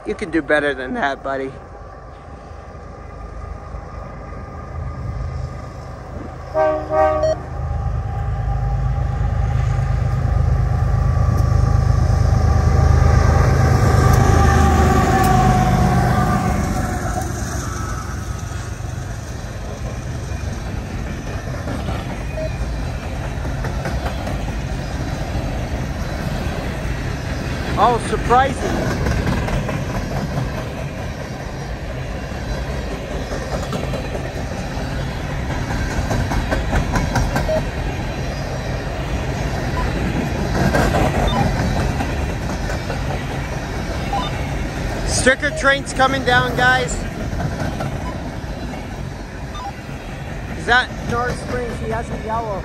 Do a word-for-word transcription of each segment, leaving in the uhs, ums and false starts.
You can do better than that, buddy. Oh, surprising. Sticker train's coming down, guys. Is that North Springs? He has a yellow.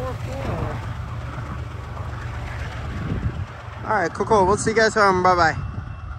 All right, cool, cool. We'll see you guys home. Bye-bye.